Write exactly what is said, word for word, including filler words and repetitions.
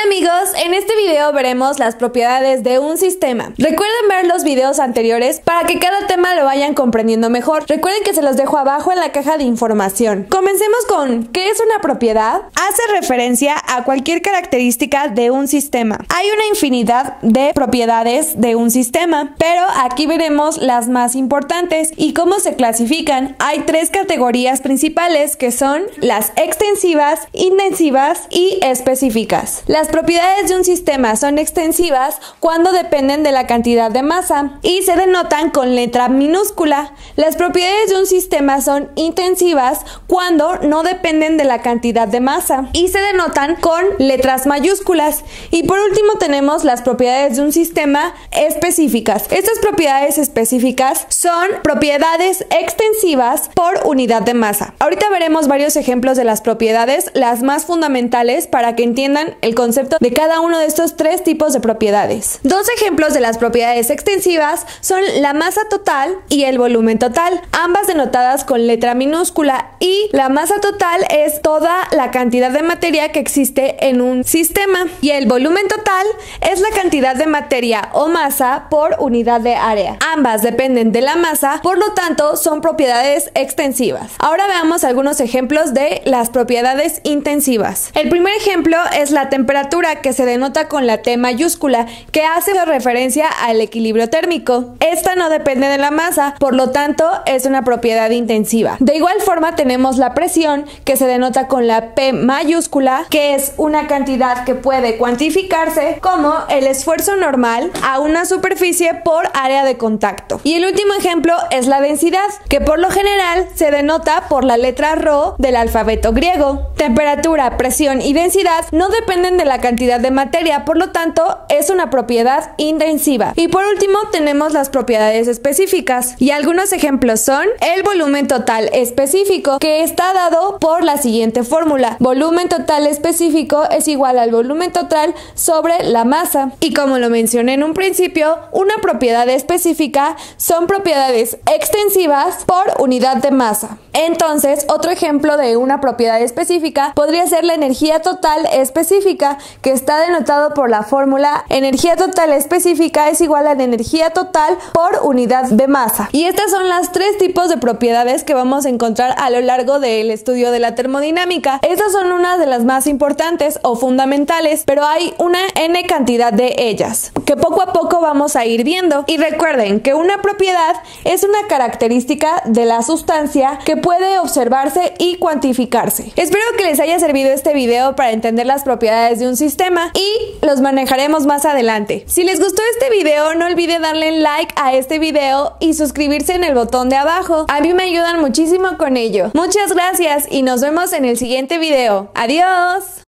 Hola amigos, en este video veremos las propiedades de un sistema. Recuerden ver los videos anteriores para que cada tema lo vayan comprendiendo mejor. Recuerden que se los dejo abajo en la caja de información. Comencemos con ¿qué es una propiedad? Hace referencia a cualquier característica de un sistema. Hay una infinidad de propiedades de un sistema, pero aquí veremos las más importantes y cómo se clasifican. Hay tres categorías principales que son las extensivas, intensivas y específicas. Las propiedades de un sistema son extensivas cuando dependen de la cantidad de masa y se denotan con letra minúscula. Las propiedades de un sistema son intensivas cuando no dependen de la cantidad de masa y se denotan con letras mayúsculas. Y por último tenemos las propiedades de un sistema específicas. Estas propiedades específicas son propiedades extensivas por unidad de masa. Ahorita veremos varios ejemplos de las propiedades, las más fundamentales para que entiendan el concepto de cada uno de estos tres tipos de propiedades. Dos ejemplos de las propiedades extensivas son la masa total y el volumen total, ambas denotadas con letra minúscula, y la masa total es toda la cantidad de materia que existe en un sistema y el volumen total es la cantidad de materia o masa por unidad de área. Ambas dependen de la masa, por lo tanto son propiedades extensivas. Ahora veamos algunos ejemplos de las propiedades intensivas. El primer ejemplo es la temperatura, que se denota con la T mayúscula, que hace referencia al equilibrio térmico. Esta no depende de la masa, por lo tanto es una propiedad intensiva. De igual forma tenemos la presión, que se denota con la P mayúscula, que es una cantidad que puede cuantificarse como el esfuerzo normal a una superficie por área de contacto. Y el último ejemplo es la densidad, que por lo general se denota por la letra R del alfabeto griego. Temperatura, presión y densidad no dependen de la cantidad de materia, por lo tanto es una propiedad intensiva. Y por último tenemos las propiedades específicas, y algunos ejemplos son el volumen total específico, que está dado por la siguiente fórmula: volumen total específico es igual al volumen total sobre la masa. Y como lo mencioné en un principio, una propiedad específica son propiedades extensivas por unidad de masa. Entonces, otro ejemplo de una propiedad específica podría ser la energía total específica, que está denotado por la fórmula energía total específica es igual a la energía total por unidad de masa. Y estas son las tres tipos de propiedades que vamos a encontrar a lo largo del estudio de la termodinámica. Estas son unas de las más importantes o fundamentales, pero hay una n cantidad de ellas que poco a poco vamos a ir viendo. Y recuerden que una propiedad es una característica de la sustancia que puede observarse y cuantificarse. Espero que les haya servido este video para entender las propiedades de un sistema y los manejaremos más adelante. Si les gustó este video, no olviden darle like a este video y suscribirse en el botón de abajo. A mí me ayudan muchísimo con ello. Muchas gracias y nos vemos en el siguiente video. ¡Adiós!